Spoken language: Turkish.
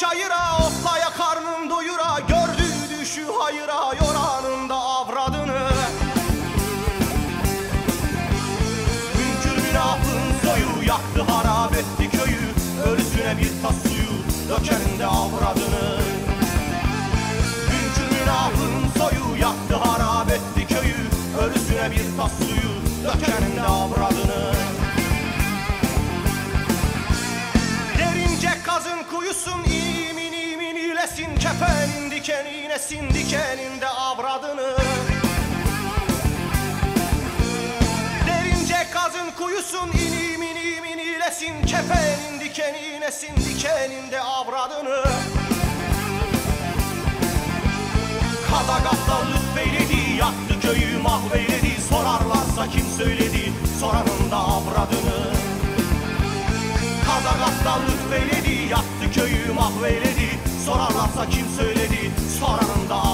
çayıra, otlaya karnın doyura, gördüğü düşü hayıra, yoranında avradını. Münkür münafığın soyu yaktı harap etti köyü, ölüsüne bir tas suyu dökerinde avradını. Münkür münafığın soyu yaktı harap etti köyü, ölüsüne bir tas suyu dökerinde avradını. Derince kazın kuyusun, imin imin ilesin, kefenin dikeninesin, dikeninde avradını. Derince kazın kuyusun, imin imin ilesin, kefenin dikeninesin, dikeninde avradını. Kadagat'ta lütfeyledi, yaktı köyü mahveyledi, sorarlarsa kim söyledi, soranın da avradını. Kadagat'ta lütfeyledi, yaktı köyü mahveyledi, sorarlarsa kim söyledi, soranın da avradını.